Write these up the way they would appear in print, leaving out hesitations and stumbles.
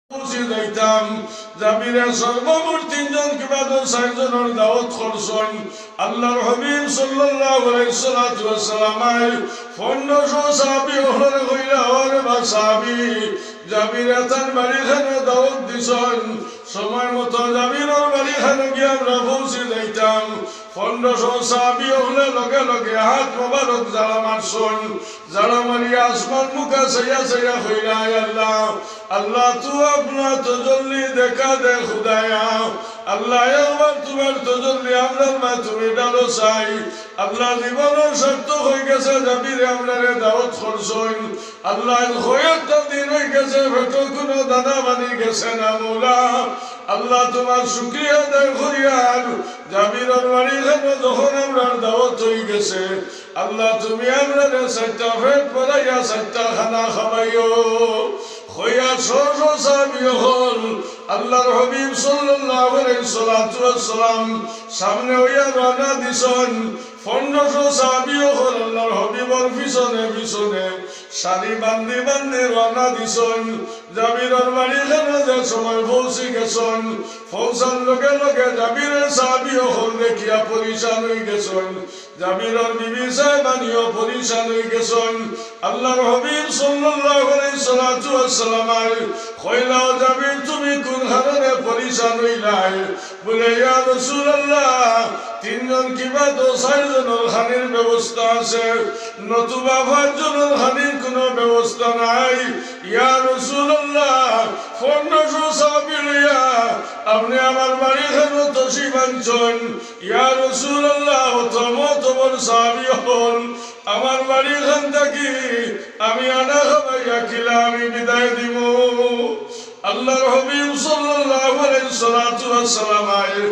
বুঝি যাইতাম জাবিরের সর্বমোট 3 জন কিংবা 4 জনের দাওয়াত করছেন আল্লাহর হাবিব সাল্লাল্লাহু আলাইহি ওয়াসাল্লাম 1500 সাহাবী হলে কইলা ওরে বা সাহাবী জাবির তার বাড়িখানে দাওয়াত দিছেন সময় মতো জাবিরের বাড়িখানে গিয়ে আমরা পৌঁছে যাইতাম 1500 সাহাবী হলে লগে লগে হাত মোবারক জ্বালা মারছেন জ্বালা মারিয়া আসমান মুখে সাইয়া কইলা আল্লাহ अल्लाह तू अपना तजल्ली देखा दे खुदाया अल्लाह একবার তোমার তজল্লি আমরার মাধ্যমে ডালো চাই আল্লাহ জীবনের শর্ত হয়ে গেছে জাবিরে আমরারে দাওয়াত করছেন আল্লাহ কয়েকটা দিন হয়ে গেছে ভেটো কোনো দানা বানি গেছে না মৌলা আল্লাহ তোমার শুকরিয়া আদায় করিয়ার জাবিরের বাড়িখানে যখন আমরার দাওয়াত হয়ে গেছে আল্লাহ তুমি আমরারে 4টা পেট ভরাইয়া 4টা খানা খাওয়াইও হইয়া সহজ সাহাবী হল আল্লাহর হাবিব সাল্লাল্লাহু আলাইহি ওয়াসাল্লাম সামনে হইয়া রওনা দিছেন 1500 সাহাবী হল আল্লাহর হাবিবের পিছনে পিছনে সারি বান্ধি বান্ধি রওনা দিছেন জাবিরের বাড়িখানে যে সময় পৌঁছে গেছেন পৌঁছার লগে লগে জাবিরের সাহাবী হল দেখিয়া পরিশান হয়ে গেছেন জাবিরের বিবি সাহেবানিও পরিশান হয়ে গেছেন আল্লাহর হাবিব সাল্লাল্লাহু আলাইহি ওয়াসাল্লাম কইলা জাবির তুমি কোন কারণে পরিশান হইলাই বলে ইয়া রাসূলুল্লাহ 3 জন কিবা 4 জনের খানির ব্যবস্থা আছে নতুবা 5 জনের খানির কোনো ব্যবস্থা নাই ইয়া রাসূলুল্লাহ 1500 সাহাবী লইয়া আপনি আমার বাড়িখানে তশরিফ আনছেন ইয়া রাসূলুল্লাহ তোমার সাহাবী হল আমার বাড়িখান থাকি আমি আনা খাবাইয়া খিলা আমি বিদায় দিব আল্লাহর হাবিব সাল্লাল্লাহু আলাইহি ওয়াসাল্লাম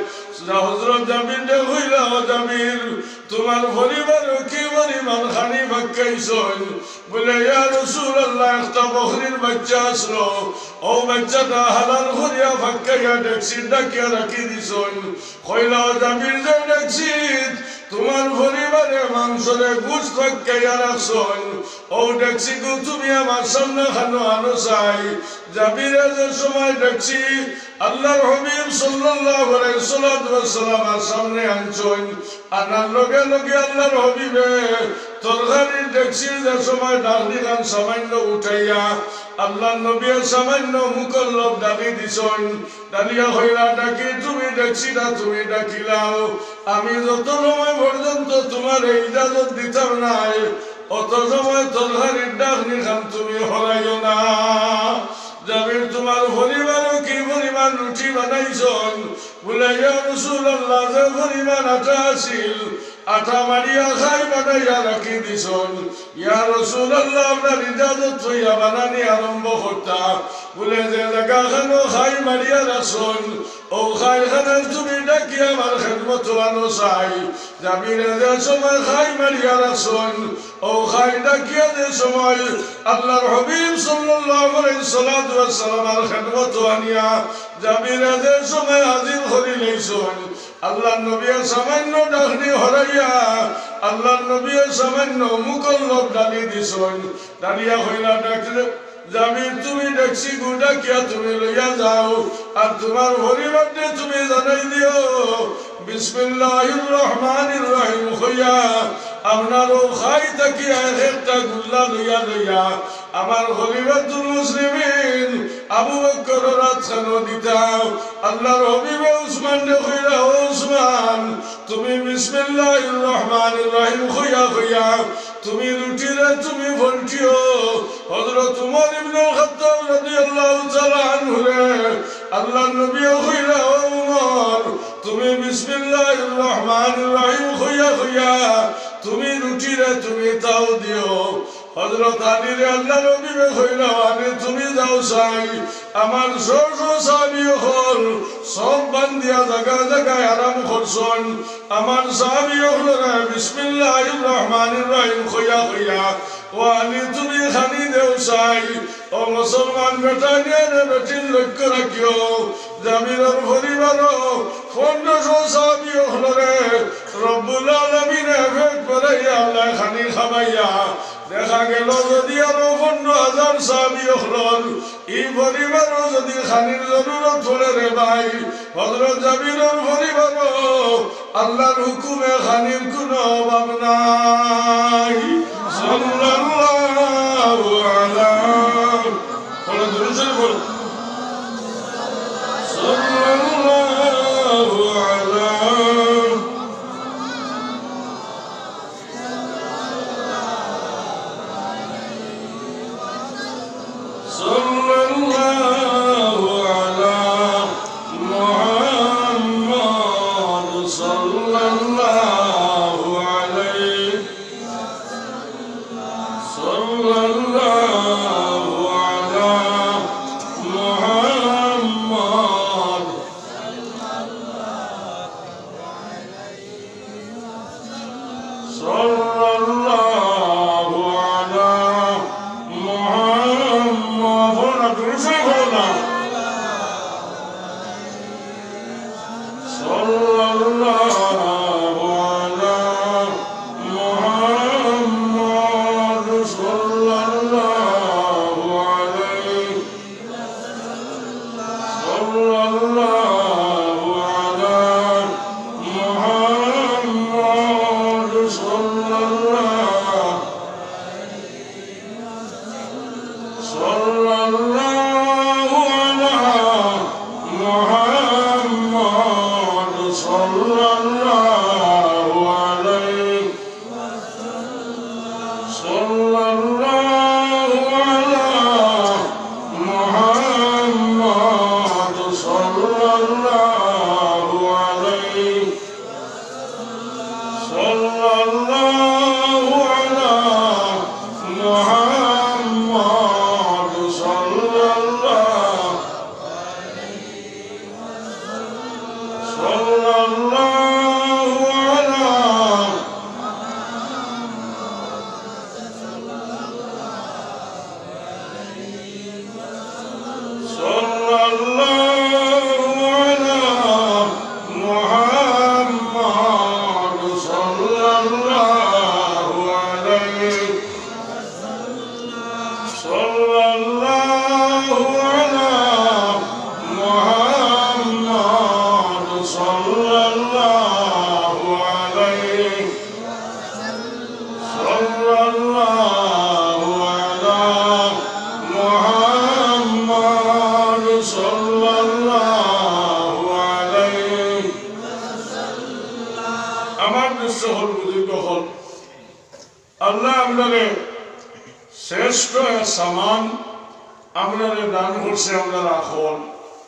হযরত জাবির দে কইলা জাবির তোমার পরিবার কি পরিমাণ খানি ভাগাইছেন বলে ইয়া রাসূলুল্লাহ একটা বকরির বাচ্চা আসলো ও বাচ্চাটা হালাল করিয়া ভাগাইয়া ডেক্সি ডাকিয়া রাখি দিছেন কইলা জাবির যে ডেক্সি তোমার পরিবারে মাংসরে গোশত ভাগাইয়া রাখছেন ও ডেক্সি গো তুমি আমার সামনে খানো আনো চাই জাবিরের যে সময় ডেক্সি আল্লাহর হাবিব সাল্লাল্লাহু আলাইহি ওয়াসাল্লাম সামনে আনছেন আনার লগে লগে আল্লাহর হাবিবে তরকারির ডেক্সির যে সময় ডালি গান সামান্য উঠাইয়া আল্লাহর নবী সামান্য মুকল্লব ডালি দিছেন ডালিয়া হইলা ডাকি তুমি ডেক্সিটা তুমি ডাকিলাও আমি যত সময় পর্যন্ত তোমার ইজাজত দিতাম নাই অত সময় তরকারির ডালি খান তুমি হরাইও না জাবির তোমার পরিবারও কি পরিমাণ রুটি বানাইছেন বলে ইয়া রাসূলুল্লাহ যে পরিমাণ আটা আছিল আটা মারিয়া খাই বানাইয়া রাখি দিছেন ইয়া রাসূলুল্লাহ আপনার ইজাজত হইয়া বানানি আরম্ভ করতা বলে যে জায়গাখানো খাই মারিয়া রাখছেন ও খাইখানে তুমি ডাকি আমার খেদমত আনো চাই জাবিরে যে সময় খাই মারিয়া রাখছেন ও খাই ডাকিয়া যে সময় আল্লাহর হাবিব সাল্লাল্লাহু আলাইহি ওয়াসাল্লাম খেদমত আনিয়া জাবিরে যে সময় হাজির করে লইছেন আল্লাহর নবী সামান্য ডাকনি হরাইয়া আল্লাহর নবী সামান্য মুকল্লব ডালি দিছেন ডালিয়া হইলা ডাকলে জাবির তুমি ডেক্সি গুডা কিয়া তুমি লইয়া যাও আর তোমার পরিবারকে তুমি জানাই দিও বিসমিল্লাহির রহমানির রহিম হইয়া আপনারও খাই থাকি একটা গুল্লা লইয়া লইয়া আমার খলিফাতুল মুসলিমিন আবু বকর রাতখানো দিতাও আল্লাহর হাবিব উসমান দে কইরা উসমান তুমি বিসমিল্লাহির রহমানির রহিম হইয়া তুমি রুটিরে তুমি ভলটিও হযরত উমর ইবনে খাত্তাব রাদিয়াল্লাহু তাআলা আনহু আল্লাহর নবী কইরা উমর তুমি বিসমিল্লাহির রহমানির রহিম হইয়া তুমি রুটিরে তুমি তাও দিও হযরত আলী রে আল্লাহর নবী কইরা আনে তুমি যাও চাই আমার সাহাবী হল সব বান্দিয়া জায়গায় আরাম করছেন আমার সাহাবী হল বিসমিল্লাহির রহমানির রহিম হইয়া ও আলী তুমি খানি দেও চাই ও মুসলমান বেটা নিয়ে বেটির লক্ষ্য রাখিও জাবিরের পরিবারও 1500 সাহাবী হল রে রব্বুল আলামিন পেট ভরাইয়া আল্লাহ খানি খাবাইয়া দেখা গেল যদি আরো 15,000 সাহাবী হল এই পরিবারও যদি খানির জরুরত হলে রে ভাই হযরত জাবিরের পরিবারও আল্লাহর হুকুমে খানির কোনো অভাব নাই সাল্লাল্লাহু আলাইহি বলে দুরূদ বল সাল্লাল্লাহু আলাইহি সাল্লাল্লাহু আলা মুহাম্মদ সাল্লাল্লাহু আলাইহি সাল্লাল্লাহু আলা মুহাম্মদ সাল্লাল্লাহু আলা মুহাম্মদ সাল্লাল্লাহু আলা মুহাম্মদ সাল্লাল্লাহু আলাইহি সাল্লাল্লাহু আলা মুহাম্মদ সাল্লাল্লাহু সাল্লাল্লাহু আলা মুহাম্মদ সাল্লাল্লাহু আলাইহি সাল্লাল্লাহু আলা মুহাম্মদ সাল্লাল্লাহু আলাইহি সাল্লাল্লাহু আলা মুহাম্মদ সাল্লাল্লাহু সাল্লাল্লাহু আলা সাল্লাল্লাহু আলা মুহাম্মদ সাল্লাল্লাহু আলাইহি সাল্লাল্লাহু আলা মুহাম্মদ সাল্লাল্লাহু আলাইহি সাল্লাল্লাহু আলা মুহাম্মদ সাল্লাল্লাহু আলাইহি আমার দৃশ্য হল বুঝিত হল আল্লাহ আমাদের শ্রেষ্ঠ সামান আমাদের দান করছে আমরা রাখল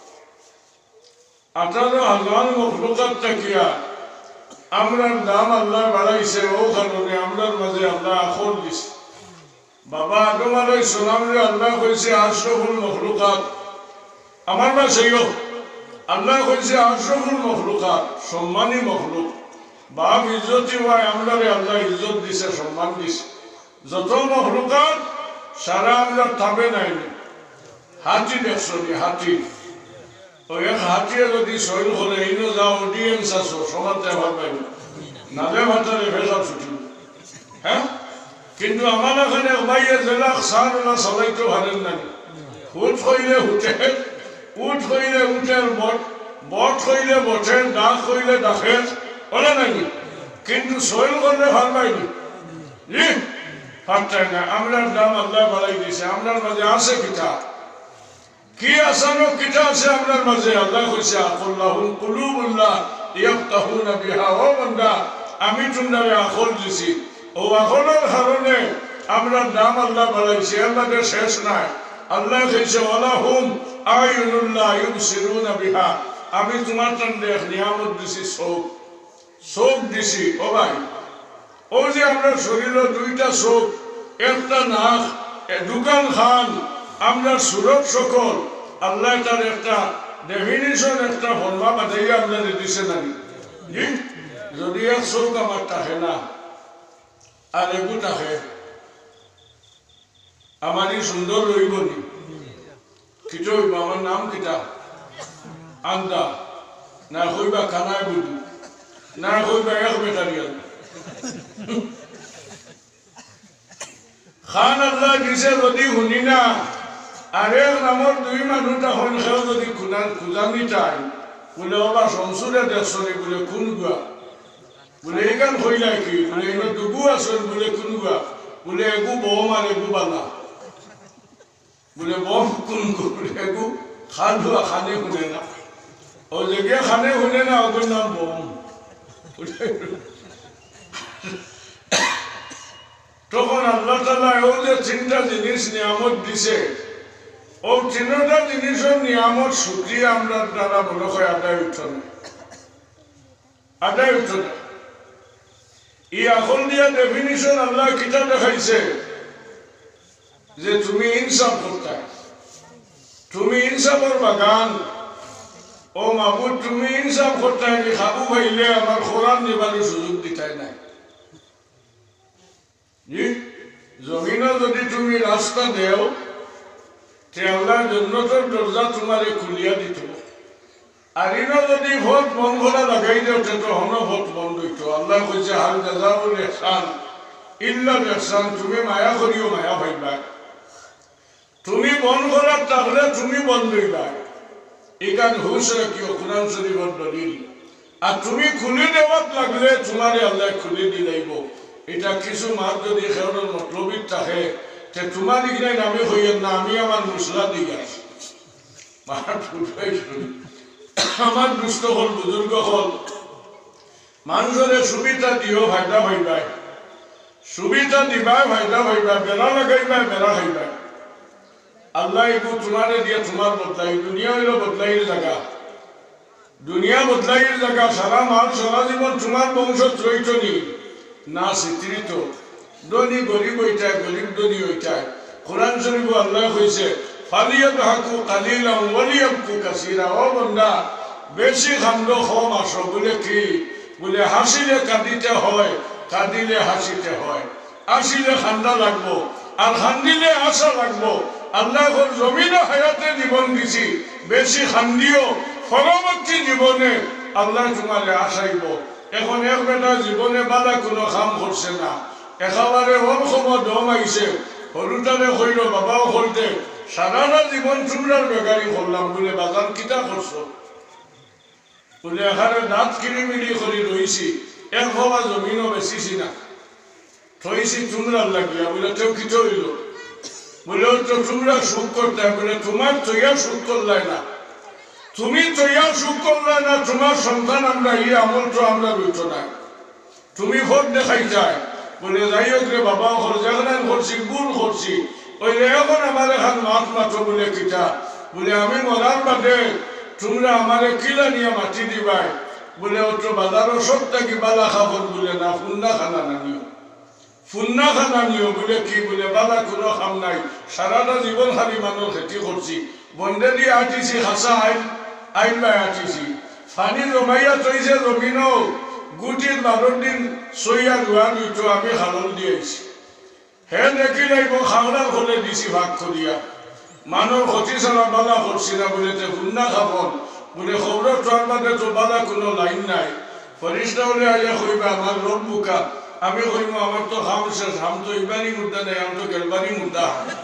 18,000 মখলুকাত থাকিয়া আমরার দাম আল্লাহ বাড়াইছে ও কারণে আমরার মাঝে আল্লাহ আখল দিছে বাবা আদম আলাইহিস সালামরে আল্লাহ কইছে আশরাফুল মখলুকাত আমার মাঝেও আল্লাহ কইছে আশরাফুল মখলুকাত সম্মানী মখলুক বাপ ইজ্জতি হয় আমরারে আল্লাহ ইজ্জত দিছে সম্মান দিছে যত মখলুকাত সারা আমরা থাবে নাই হাতি দেখছো হাতি ওই এক হাতিয়ে যদি শৈল করে এইনো যাও অডিয়েন্স আছো সমাজে ভাববেন নালে ভাতারে ভেজা ছুটি হ্যাঁ কিন্তু আমার এখানে ভাইয়ে জেলা সার না সবাই তো ভালেন না হুট হইলে হুটে উঠ হইলে উঠের বট হইলে বটের ডাক হইলে ডাকের বলে নাকি কিন্তু শৈল করলে ভাল পাইনি জি পারতেন না আমরার দাম আল্লাহ বাড়াই দিয়েছে আমরার মাঝে আছে কিতা কি আসানো কিতা আছে আমরার মাঝে আল্লাহ কইছে আকুল্লাহুম কুলুবুল্লাহ ইয়াফতাহুনা বিহা ও বান্দা আমি তোমারে আকল দিছি ও আকলের কারণে আমরার দাম আল্লাহ বাড়াইছে আল্লাহর শেষ নাই আল্লাহ কইছে ওয়ালাহুম আয়ুনুল্লাহ ইউবসিরুনা বিহা আমি তোমার তন্দে নিয়ামত দিছি চোখ দিছি ও ভাই ও যে আমরা শরীরে দুইটা চোখ একটা নাক দোকান খান আমরা সুরত সকল আল্লাহ তার একটা ডেফিনিশন একটা ফর্মা বাঁধাইয়া আপনাদের দিছে নাকি জি যদি এক চোখ আমার থাকে না আর একু থাকে আমারই সুন্দর রইব নি কিটো হইব আমার নাম কিতা আন্দা না হইবা খানায় বুঝু না হইবা এক বেটারিয়াল খান আল্লাহ দিছে যদি শুনি না আরে নামর দুই মানুষ তখন খেয়েও যদি খুঁজানি চাই বলে ওবা সংসুরে দেখছনি বলে কোন গুয়া বলে এইখান হইলাই কি বলে এগুলো দুগু আসন বলে কোন গুয়া বলে এগু বম আর এগু বালা বলে বম কোন বলে এগু খান ধোয়া খানে শুনে না ও যে খানে শুনে না ওগুর নাম বম তখন আল্লাহ তাআলা ও যে তিনটা জিনিস নিয়ামত দিছে ও তিনটা জিনিসের নিয়ামত শুকরিয়া আমরা দ্বারা মনে হয় আদায় উঠে না এই এখন দিয়া ডেফিনিশন আল্লাহ কিতা দেখাইছে যে তুমি ইনসাফ করতে তুমি ইনসাফের বাগান ও মাহবুব তুমি ইনসাফ করতে খাবু ভাইলে আমার কোরআন নিবার সুযোগ দিতাই নাই জমিনে যদি তুমি রাস্তা দেও তে আল্লাহ জন্নতের দরজা তোমারে খুলিয়া দিত আর ইনো যদি ভোট বন্ধ করা লাগাই দেও তে তখন ভোট বন্ধ হইত আল্লাহ কইছে হাল জাযাউল ইহসান ইল্লা ইহসান তুমি মায়া করিও মায়া ভাইবা তুমি বন্ধ করার তাহলে তুমি বন্ধ হইবা এখান হুশ রাখিও কোরআন শরীফের দলিল আর তুমি খুলে দেওয়াত লাগলে তোমারে আল্লাহ খুলে দিলাইব এটা কিছু মার যদি খেয়ালের মতলবিক থাকে তে তোমার এখানে নামে হইয়েন না আমি আমার মুসলা দিকে আসি আমার দুষ্ট হল বুজুর্গ হল মানুষের সুবিধা দিও ফায়দা হইবাই সুবিধা দিবাই ফায়দা হইবা বেড়া লাগাইবাই বেড়া হইবাই আল্লাহ এগু তোমারে দিয়ে তোমার বদলাই দুনিয়া হইল বদলাইয়ের জায়গা দুনিয়া বদলাইয়ের জায়গা সারা মাল সারা জীবন তোমার বংশ চৈতনী না চিত্রিত ধনী গরিব হইতায় গরিব ধনী হইতায় কোরআন শরীফ আল্লাহ কইছে ফালিয়াদহাকু কালিলাম ওয়ালিয়াবকু কাসীরা ও বান্দা বেশি খান্দ কম আসো বলে কি বলে হাসিলে কাঁদিতে হয় কাঁদিলে হাসিতে হয় আসিলে খান্দা লাগবো আর খান্দিলে আশা লাগবো আল্লাহর জমিনে হায়াতে জীবন দিছি বেশি খান্দিও পরবর্তী জীবনে আল্লাহ তোমারে আশাইব এখন এক বেটা জীবনে বালা কোনো কাম করছে না একেবারে ওর সময় দম আইছে সৰুতালে কইল বাবাও করতে সারাটা জীবন তোমরার বেকারি করলাম বলে বাজার কিতা করছো বলে এখানে দাঁত কিরিমিরি করে রয়েছি এক হওয়া জমিনও বেশিছি না থইছি তোমরার লাগিয়া বলে তেও কিত হইল বলে তো তোমরা সুখ করতে বলে তোমার তৈয়া সুখ করলাই না তুমি তৈয়া সুখ করলে না তোমার সন্তান আমরা এই আমল তো আমরা রইত না তুমি ভোট দেখাই যায় বলে যাই হোক রে বাবা যেখানে করছি গুণ করছি ওই এখন আমার এখন মাছ মাত্র বলে কিতা বলে আমি মরার বাদে তোমরা আমারে কিলা নিয়ে মাটি দিবাই বলে অত বাজারও সব থাকি বালা খাবর বলে না ফুন্না খানা নানিও ফুন্না খানা নিও বলে কি বলে বালা কোনো খাম নাই সারাটা জীবন খালি মানুষ খেতি করছি বন্ধে দিয়ে আটিছি হাসা আইন বাই আটিছি পানি জমাইয়া তৈছে জমিনও গুটির 12 দিন সইয়া ধোয়া দিত আমি খালন দিয়েছি হে দেখি লাগব খাওয়ার হলে দিছি ভাগ করিয়া মানুষ ক্ষতি ছাড়া বালা করছি না বলে ফুন্না খাবন বলে খবর তোর বাদে তো বালা কোনো লাইন নাই ফরিস্তা বলে আইয়া কইবা আমার লোক বুকা আমি কইব আমার তো খাম শেষ হাম তো ইবানি মুদ্দা নেই আম তো গেলবানি মুদ্দা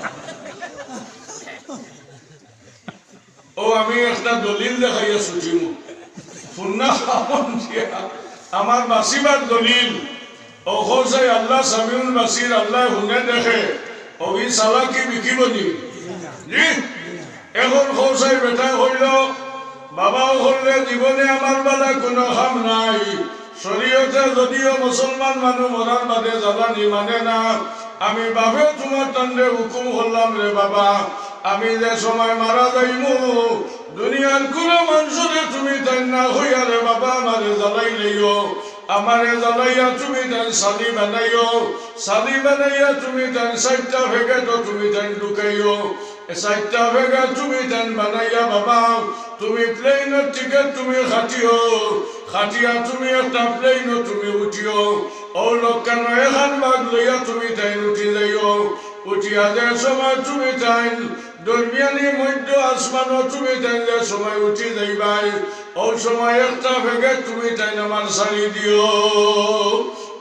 ও আমি একটা দলিল দেখাইয়া ছুটিমু ফুন্না খাবন দিয়া আমার বাসিবার দলিল ও হোসাই আল্লাহ সামিউল বাসির আল্লাহ হুনে দেখে ওই সালাকি বিকিবনি জি এখন হোসাই বেটা হইল বাবাও হলে জীবনে আমার বেলা কোনো খাম নাই শরীয়তে যদিও মুসলমান মানুষ মরার বাদে জ্বালানি মানে না আমি বাবেও তোমার টান্ডে হুকুম করলাম রে বাবা আমি যে সময় মারা যাইমু দুনিয়ার কোনো মানুষরে তুমি তাই না হইয়া রে বাবা আমারে জ্বালাই লইও আমারে জ্বালাইয়া তুমি তাই সালি বানাইয়া তুমি তাই 4টা ভেগে তো তুমি তাই ঢুকাইও 4টা ভেগে তুমি তাই বানাইয়া বাবা তুমি প্লেনের টিকেট তুমি খাটিয়া তুমি একটা প্লেনও তুমি উঠিও ও লোক কেন এখান ভাগ লইয়া তুমি তাই উঠি যাইও উঠিয়া যে সময় তুমি তাই দরমিয়ানি মধ্য আসমানও তুমি তাই যে সময় উঠি যাইবাই ও সময় একটা ভেগে তুমি তাই আমার সারি দিও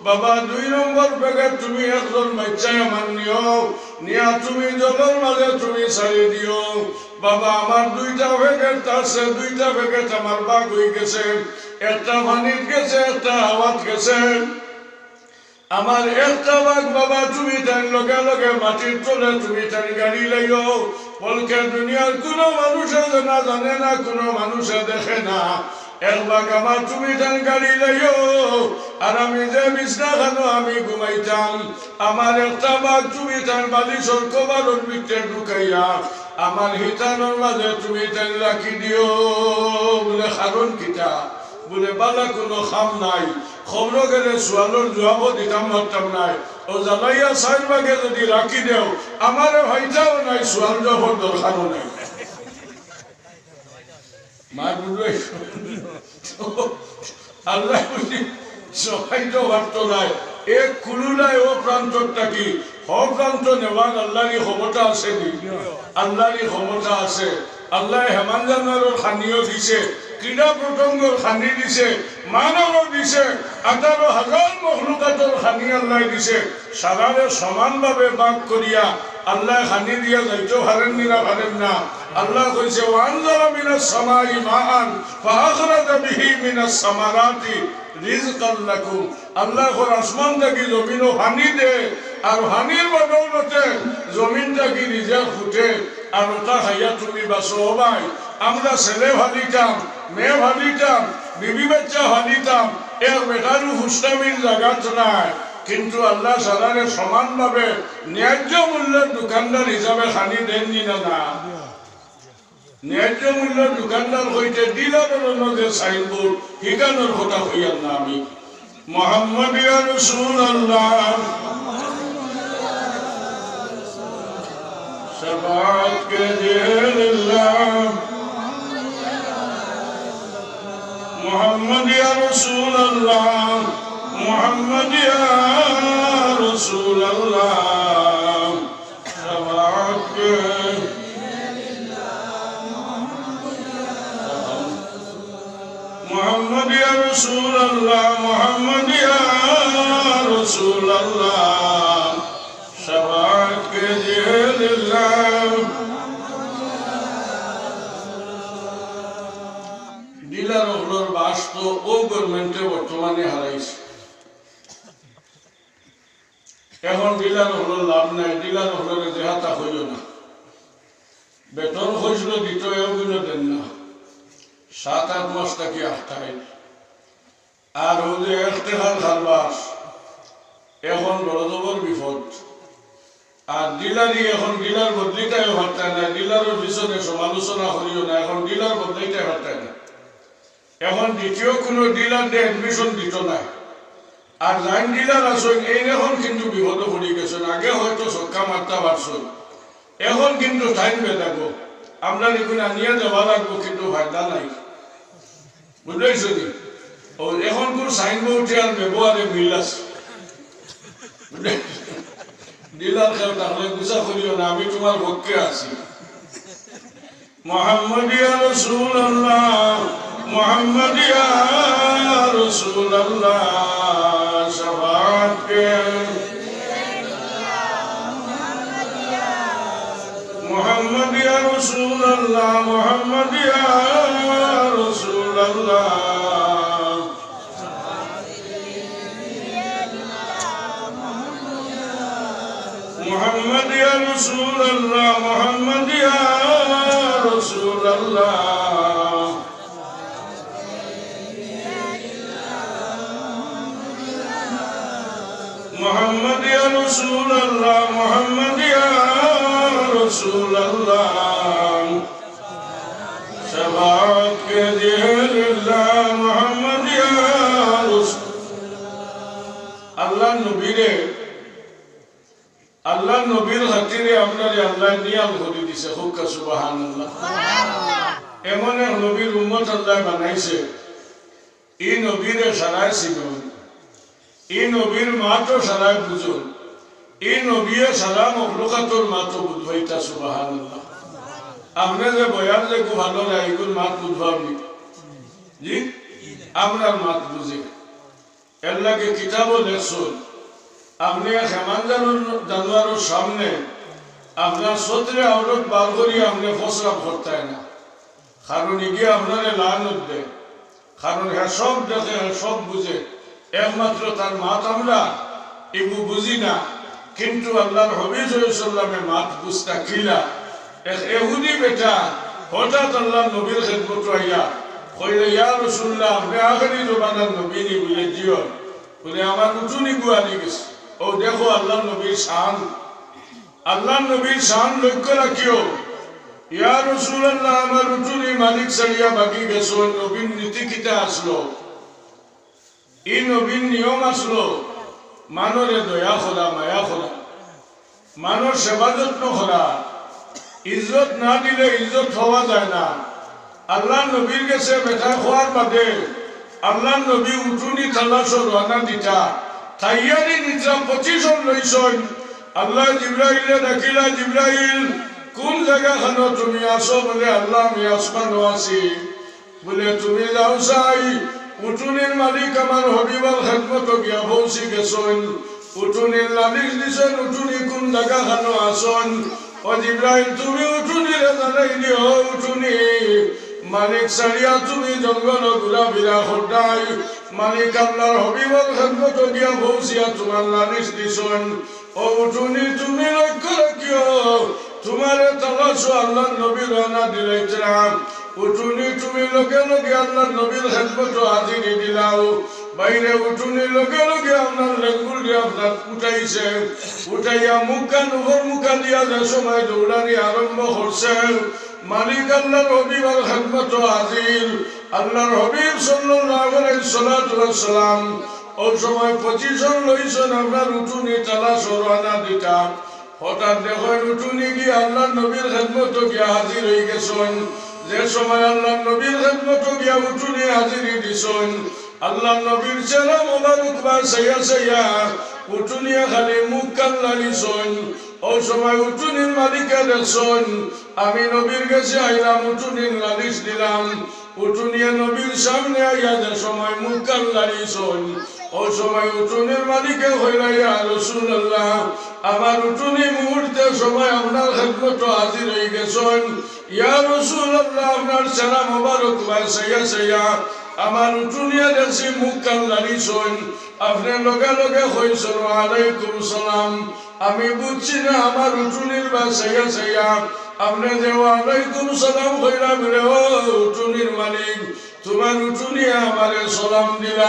বাবা 2 নম্বর প্যাকেট তুমি একজন বাচ্চায় আমার নিও, নিয়া তুমি জলের মাঝে তুমি ছাড়ি দিও। বাবা আমার 2টা প্যাকেট আছে, 2টা প্যাকেট আমার বাগ হয়ে গেছে, একটা পানিত গেছে, একটা হাওয়াত গেছে। আমার একটা বাঘ বাবা তুমি তার লগে লগে মাটির তলে তুমি তার গাড়ি লাইও, বলকে দুনিয়ার কোনো মানুষে না জানে না, কোনো মানুষে দেখে না। এক বাঘ আমার তুমি তার গাড়ি লাইও, আর আমি যে বিছনা খানো আমি ঘুমাইতাম, আমার একটা বাঘ তুমি তার বালিশর কভারের ভিতরে ঢুকাইয়া আমার হিতানোর মাঝে তুমি তার রাখি দিও। বলে কারণ কিটা? বলে বালা কোনো খাম নাই, খবর গেলে সোয়ালোর জবাব দিতাম পারতাম নাই, ও জ্বালাইয়া 4 ভাগে যদি রাখি দেও আমার ভাইটাও নাই, সোয়াল জবাব দরকারও নাই। মা বুঝবে আল্লাহ বুঝি সবাই তো ভাবতো নাই, এক কুলু নাই ও প্রান্তরটা কি সব প্রান্ত নেওয়ার আল্লাহরই ক্ষমতা আছে নি? আল্লাহরই ক্ষমতা আছে। আল্লাহ হেমান জানারের খানিও দিছে, ক্রীড়া প্রসঙ্গর খানি দিছে, মানবও দিছে, 18,000 মখলুকাতের খানি আল্লাহ দিছে। সারারে সমানভাবে ভাগ করিয়া আল্লাহ খানি দিয়া যাইতেও পারেননি না, পারেন না। আল্লাহ কইছে ওয়ানজালা মিনাস সামাই মাআন ফাআখরাজা বিহি মিনাস সামারাতি রিজকান লাকুম। আল্লাহ আসমান থেকে জমিনও পানি দে, আর পানির বদৌলতে জমিনটা কি নিজে ফুটে, আর ওটা খাইয়া তুমি বাঁচো। ভাই আমরা ছেলে ভালিতাম, মেয়ে ভালিতাম, বিবি বাচ্চা ভালিতাম, এর বেটারও হুস্তামির জায়গাত নাই, কিন্তু আল্লাহ সারারে সমানভাবে ন্যায্য মূল্যের দোকানদার হিসাবে খানি দেননি না। না ন্যায্য মূল্যের দোকানদার হইতে ডিলারের যে সাইনবোর্ড ঠিকানোর কথা হইয়ার না। আমি মুহাম্মদ ইয়া রাসূলুল্লাহ शफाअत कीजिए लिल्लाह, मुहम्मद या रसूल अल्लाह, मुहम्मद या रसूल अल्लाह, शफाअत कीजिए लिल्लाह, मुहम्मद या रसूल अल्लाह, मुहम्मद या रसूल अल्लाह, शफाअत कीजिए लिल्लाह। ডিলার হলোর বাস তো ও গভর্নমেন্টে বর্তমানে হারাইছে। এখন ডিলার হলোর লাভ নাই, ডিলার হলোর জেহাতা হইল না, বেতন হয়েছিল দিত এগুলো দেন না, 7-8 মাস থাকি আটকায়। আর ও যে একটাকার খারবাস, এখন বড় জবর বিপদ। আর ডিলারই এখন ডিলার বদলিটাই ভাবতায় না, ডিলারের পিছনে সমালোচনা করিও না, এখন ডিলার বদলিটাই ভাবতায় না। এখন দ্বিতীয় কোনো ডিলার দিয়ে এডমিশন দিত না। আর লাইন ডিলার আসুন এই এখন কিন্তু বিপদ পড়ে গেছেন। আগে হয়তো ছক্কা মারতে পারছেন, এখন কিন্তু টাইম বেদাবো, আমরা এগুলো আনিয়ে দেওয়া লাগবো, কিন্তু ফায়দা নাই। বুঝলেছ নি? ও এখন কোন সাইনবোর্ড আর ব্যবহারে মিল আছে। ডিলার খেল তাহলে গুছা করিও না, আমি তোমার পক্ষে আছি। মুহাম্মদ ইয়া রাসূলুল্লাহ, মুহাম্মদ ইয়া রাসূলুল্লাহ, শাফাআত কে মুহাম্মদ ইয়া রাসূলুল্লাহ, মুহাম্মদ ইয়া রাসূলুল্লাহ, मुहम्मद या रसूल अल्लाह, मुहम्मद या रसूल अल्लाह, मुहम्मद या रसूल अल्लाह, मुहम्मद या रसूल अल्लाह, शफाअत कीजिए लिल्लाह, मुहम्मद या रसूल अल्लाह। नबीरे আল্লাহ নবীর খাতিরে আপনারে আল্লাহ নিয়াম করে দিছে। হুক্কা সুবহানাল্লাহ। এমন এক নবীর উম্মত আল্লাহ বানাইছে, এই নবীরে সারাই চিনুন, এই নবীর মাতো সারাই বুঝুন, এই নবীয়ে সারা মখলুকাতর মাতো বুঝবাইতা। সুবহানাল্লাহ। আমরা যে বয়ান যে খুব ভালো না, এগুলো মাত বুঝবাবনি জি, আমরার মাত বুঝে। এর লাগে কিতাবও লেখছুন আপনি হেমান জানোয়ারের সামনে আপনার সত্রে আউরত বার করি আপনি ফসরাপ করতে না কারণ এগিয়ে আপনারে লান উঠবে কারণ হ্যাঁ সব দেখে সব বুঝে একমাত্র তার মাত আমরা এগু বুঝি না কিন্তু আল্লাহর হাবিব সাল্লামের মাত বুঝতা খিলা এক এহুদি বেটা হঠাৎ আল্লাহ নবীর খেদমত আইয়া কইলে ইয়া রাসূলুল্লাহ আপনি আখেরি জমানার নবী নি বলে জিও বলে আমার উঠুনি গুয়ানি গেছে ও দেখো আল্লাহ নবীর শান আল্লাহ নবীর শান লক্ষ্য রাখিও ইয়া রাসূলুল্লাহ আমার উঠুনি মালিক সারিয়া বাকি গেছো নবীর নীতি কিতা আসলো এই নবীর নিয়ম আসলো মানরে দয়া খোলা মায়া খোলা মানুষ সেবা যত্ন করা ইজ্জত না দিলে ইজ্জত হওয়া যায় না আল্লাহ নবীর কাছে বেটা খোয়ার বাদে আল্লাহ নবী উঠুনি তালাশ রানা দিতা তাইয়ারি নিজাম 25 লইছন আল্লাহ জিবরাইলে ডাকিলা জিবরাইল কোন জায়গা খানো তুমি আসো বলে আল্লাহ আমি আসমানও আছি বলে তুমি যাও চাই উঠুনির মালিক আমার হবিবার খেদমত গিয়া পৌঁছি গেছন উঠুনির লালিশ দিছেন উঠুনি কোন জায়গা খানো আসন ও জিবরাইল তুমি উঠুনিরে জানাই দিও উঠুনি মালিক সারিয়া তুমি জঙ্গল ঘুরা বিরা হটাই মালিক আল্লাহর হবিবার খেদমত গিয়া পৌঁছিয়া তোমার লালিশ দিছেন ও উঠুনি তুমি লক্ষ্য রাখিও তোমারে তালাশ আল্লাহ নবীর রানা দিলাইছিলাম উঠুনি তুমি লোকে লোকে আল্লাহ নবীর খেদমত হাজিরি দিলাও বাইরে উঠুনি লোকে লোকে আপনার লেঙ্গুল দিয়ে আপনার উঠাইছে উঠাইয়া মুখখান উপর মুখা দিয়া যে সময় দৌড়ানি আরম্ভ করছে মালিক আল্লাহর হবিবার খেদমত হাজির আল্লাহর হবিব সাল্লাল্লাহু আলাইহি সাল্লাম ও সময় 25 লইছেন আপনার উঠুনি তালাশ রানা দিতা হঠাৎ দেখেন উঠুনি গিয়ে আল্লাহ নবীর খেদমত গিয়া হাজির হয়ে গেছেন যে সময় আল্লাহ নবীর খেদমত গিয়া উঠুনি হাজিরি দিছেন আল্লাহ নবীর চেহারা মোবারক বা সাইয়া সাইয়া উঠুনিয়া খালি মুখ কান লালিছেন ও সময় উঠুনির মালিকে দেখছেন আমি নবীর কাছে আইলাম উঠুনির লালিশ দিলাম উঠুনিয়া নবীর সামনে আইয়া যে সময় মুখ কান লালিছেন ও সময় উঠুনির মালিকে হইলা ইয়া রাসূলুল্লাহ আমার উঠুনি মুহূর্তে সময় আপনার খেদমত হাজির হয়ে গেছেন ইয়া রাসূলুল্লাহ আপনার চেহারা মোবারক বা সাইয়া সাইয়া আমার উঠুনিয়া দেখছি মুখ কান লালিছেন আপনি লগে লগে কইছেন ওয়ালাইকুম সালাম আমি বুঝছি না আমার উঠুনির বা সাইয়া সাইয়া আপনি যে ওয়ালাইকুম সালাম কইরা বলে ও উঠুনির মালিক তোমার উঠুনিয়া আমারে সালাম দিলা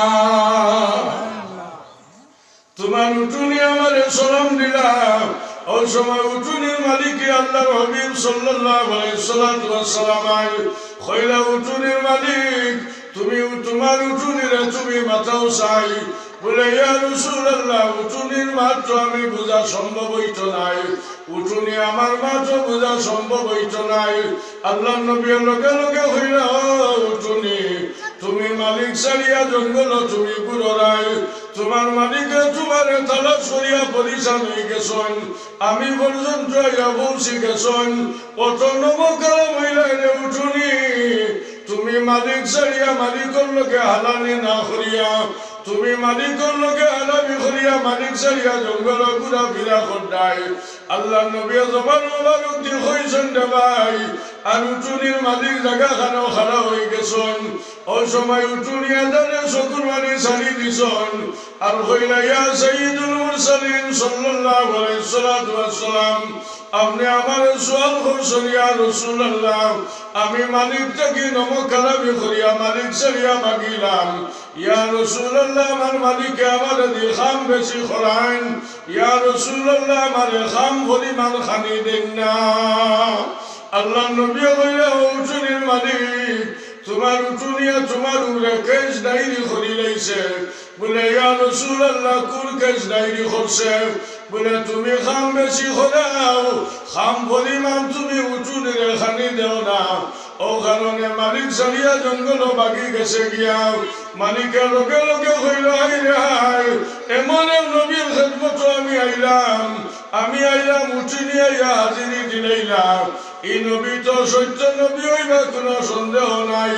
তোমার উঠুনি আমারে সালাম দিলা ও সময় উঠুনির মালিক আল্লাহর হাবিব সাল্লাল্লাহু আলাইহি সাল্লাম কইলা উঠুনির মালিক তুমি তোমার উঠুনিরে তুমি মাথাও চাই বলে ইয়া রাসূলুল্লাহ উঠুনির মাত্র আমি বোঝা সম্ভব হইত নাই উঠুনি আমার মাত্র বোঝা সম্ভব হইত নাই আল্লাহ নবী লগে লগে হইলা উঠুনি তুমি মালিক সারিয়া জঙ্গল তুমি গুড়াই তোমার মালিকে তোমারে তালাশ করিয়া পরিশান হয়ে গেছেন আমি পর্যন্ত ইয়া পৌঁছি গেছেন কত নবকাল মহিলারে উঠুনি তুমি মালিক সারিয়া মালিকর লোকে হালানি না করিয়া তুমি মালিকর লোকে হালামি করিয়া মালিক সারিয়া জঙ্গল ঘুরা ফিরা করতাই আল্লাহ নবী জবান মোবারক দি কইছেন রে ভাই আর উঠুনির মালিক জায়গা খানো খাড়া হয়ে গেছেন ওই সময় উঠুনিয়া জানে চকুর পানি ছাড়ি দিছেন আর কইলা ইয়া সাইয়্যিদুল মুরসালিন সাল্লাল্লাহু আলাইহি সাল্লাম আপনি আমার সওয়াল করছেন ইয়া রাসূলুল্লাহ আমি মালিক থেকে নমক খারাপি করিয়া মালিক সারিয়া মাগিলাম ইয়া রাসূলুল্লাহ আমার মালিকে আমার দি খাম বেশি খরাইন ইয়া রাসূলুল্লাহ আমার খাম পরিমাণ খানি দেন না আল্লাহ নবী কইলা উঠুনির মালিক তোমার উঠুনিয়া তোমার উপরে কেস ডায়েরি করি লাইছে বলে ইয়া রাসূলুল্লাহ কোন কেস ডায়েরি করছে বলে তুমি খাম বেশি খরাও খাম পরিমাণ তুমি উঠুনির খানি দেও না ও কারণে মালিক সারিয়া জঙ্গল বাকি গেছে গিয়া মালিকের লোকে লোকে হইল আইরাই এমন নবীর খেদমত আমি আইলাম উঠুনি আইয়া হাজিরি দিলাইলাম এই নবী তো সত্য নবী হইবা কোনো সন্দেহ নাই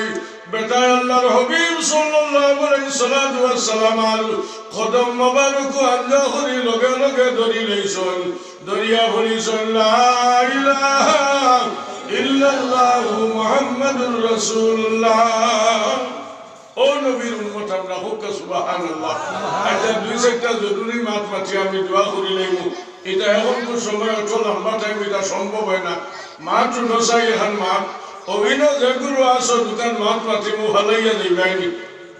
বেটায় আল্লাহর হাবিব সাল্লাল্লাহু আলাইহি ওয়াসাল্লাম কদম মোবারক আল্লাহ করি লগে লগে ধরি লইছন দরিয়া ভরিছন লা ইলাহা ইল্লাল্লাহু মুহাম্মাদুর রাসূলুল্লাহ। ও নবীর উম্মত আমরা হোক সুবহানাল্লাহ। আচ্ছা দুই চারটা জরুরি মাত মাতি আমি দোয়া করি লইব। এটা এখন তো সময় অত লম্বা টাইম এটা সম্ভব হয় না। মাত নসাই এখন মাত অভিনয় যেগুলো আসো দোকান মাত মাতি মু ফালাইয়া দিবাইনি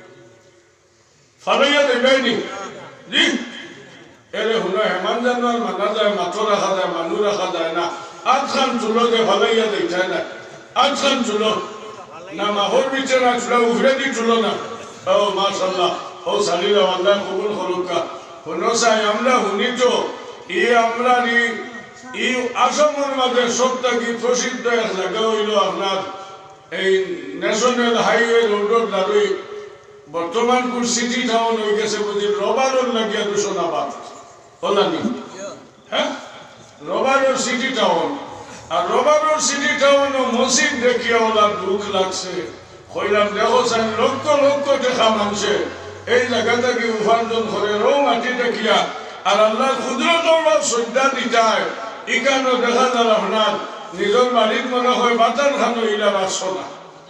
জি এরে হুনো হেমান জানোয়ার মানা যায় মাথো রাখা যায় মানু রাখা যায় না। আটখান চুলো যে ফালাইয়া দেখায় না আটখান চুলো না মাহর বিচে না চুলা উফরে দি চুলো না। ও মাশাআল্লাহ ও সালিরা আল্লাহ কবুল করুকা। হুনো সাই আমরা হুনি তো আমরা এই আসামের মাঝে সবথেকে প্রসিদ্ধ এক জায়গা হইল আপনার এই ন্যাশনাল হাইওয়ে রোডের দাঁড়িয়ে বর্তমানপুর সিটি টাউন হয়ে গেছে বুঝি রবারের লাগিয়া দূষণাবাদ হলানি। হ্যাঁ রবারের সিটি টাউন আর রবারের সিটি টাউন ও মসজিদ দেখিয়া ওলার দুঃখ লাগছে। কইলাম দেখো চাই লক্ষ লক্ষ টাকা মানুষে এই জায়গা থেকে উপার্জন করে রো মাটি দেখিয়া আর আল্লাহ কুদরত শ্রদ্ধা দিতায় ইকানো দেখা যায় আপনার নিজের বাড়ির মনে হয় বাতার খানো ইলা রাখছ না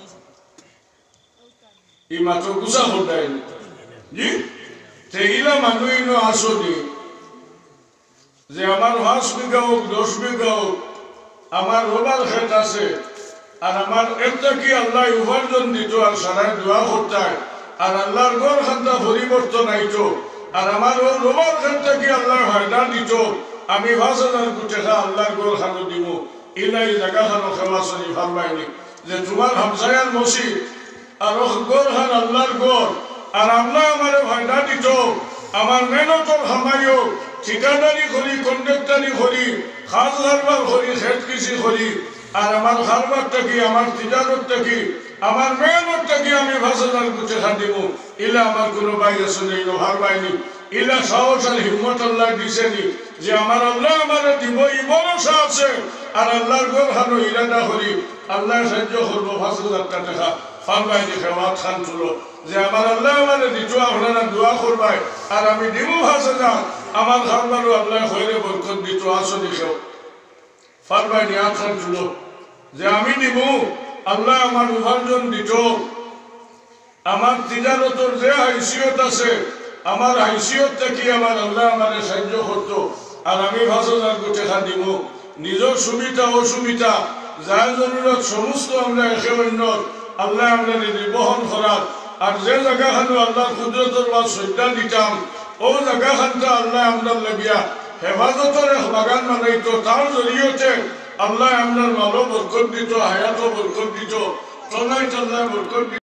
ই মাত্র গুছা হতাই জি ইলা মানুষ ইনো আসনি যে আমার 5 বিঘা হোক 10 বিঘা হোক আমার রোবার খেত আছে আর আমার একটা কি আল্লাহ উপার্জন দিত আর সারাই দোয়া করতায় আর আল্লাহর ঘর খান্তা পরিবর্তন আইতো আর আমার ও রোবার খান্তা কি আল্লাহ হায়দা দিত আমি 5,000 কোটি টাকা আল্লাহর ঘর খানো দিব ইলাই জায়গা খানো খেলাচনি ফারমাইনি যে তোমার হামসায়ার মসজিদ আর ঘর খান আল্লাহর ঘর আর আল্লাহ আমার হায়দা দিত আমার মেহনতর খামাইও ঠিকাদারি করি কন্ডাক্টারি করি খাল কারবার করি খেত কৃষি করি আর আমার কারবারটা কি আমার তিজারতটা কি আমার মেহনতটা কি আমি 5,000 কোটি টাকা দিব ইলা আমার কোনো বাইরে শুনে হারবাইনি ইলা সাহস আর হিম্মত আল্লাহ দিছেনি যে আমার আল্লাহ আমার দিব এই ভরসা আছে আর আল্লাহর ঘর খানো ইরাদা করি আল্লাহ সাহায্য করবো 5,000 টাকা ফারমাইনি খেওয়াত খান তুলো যে আমার আল্লাহ আমার দিত আপনারা দোয়া করবাই আর আমি দিব 5,000 আমার খারবারও আল্লাহ খৈরে বরকত দিত আসনি খেও ফারমাইনি খান তুলো যে আমি দিব আল্লাহ আমার উপার্জন দিত আমার তিজারতর যে হাইসিয়ত আছে আমার হাইসিয়ত থেকে আমার আল্লাহ আমার সাহায্য করত আর আমি 5,000 কোটি টাকা দিব নিজের সুবিধা অসুবিধা যা জরুরত সমস্ত আমরা একেবারে আল্লাহ আমরা বহন করার আর যে জায়গা খানো আল্লাহ কুদরতর বা শ্রদ্ধা দিতাম ও জায়গা খানটা আল্লাহ আমরা লাগিয়া হেফাজতের বাগান বানাইতো তার জরিয়তে আল্লাহ আপনার মালও বরকত দিত হায়াতও বরকত দিত তনাই আল্লাহ বরকত